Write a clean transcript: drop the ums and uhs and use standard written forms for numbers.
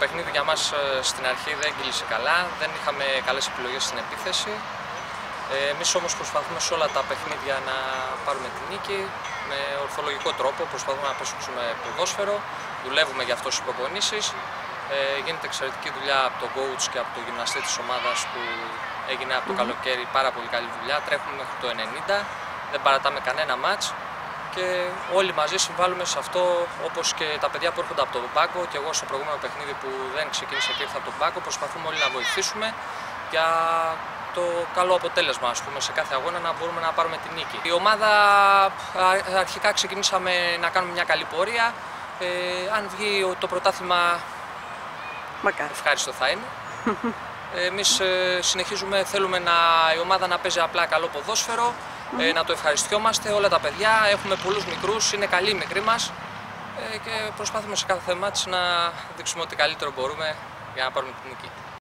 παιχνίδι για μας στην αρχή δεν κύλησε καλά, δεν είχαμε καλές επιλογές στην επίθεση. Εμείς όμως προσπαθούμε σε όλα τα παιχνίδια να πάρουμε την νίκη με ορθολογικό τρόπο, προσπαθούμε να προσέξουμε ποδόσφαιρο, δουλεύουμε για αυτό στις προπονήσεις. Γίνεται εξαιρετική δουλειά από τον coach και από τον γυμναστή της ομάδας που έγινε από το καλοκαίρι, πάρα πολύ καλή δουλειά, τρέχουμε μέχρι το 90, δεν παρατάμε κανένα μάτς και όλοι μαζί συμβάλλουμε σε αυτό, όπως και τα παιδιά που έρχονται από τον πάγκο και εγώ στο προηγούμενο παιχνίδι που δεν ξεκίνησε και ήρθα από τον πάγκο, προσπαθούμε όλοι να βοηθήσουμε για το καλό αποτέλεσμα, ας πούμε, σε κάθε αγώνα να μπορούμε να πάρουμε την νίκη. Η ομάδα αρχικά ξεκινήσαμε να κάνουμε μια καλή πορεία, αν βγει το πρωτάθλημα ευχάριστο θα είναι. Εμείς συνεχίζουμε, θέλουμε η ομάδα να παίζει απλά καλό ποδόσφαιρο, να το ευχαριστιόμαστε όλα τα παιδιά, έχουμε πολλούς μικρούς, είναι καλοί οι μικροί μας και προσπάθουμε σε κάθε μάτς να δείξουμε ό,τι καλύτερο μπορούμε για να πάρουμε την νίκη.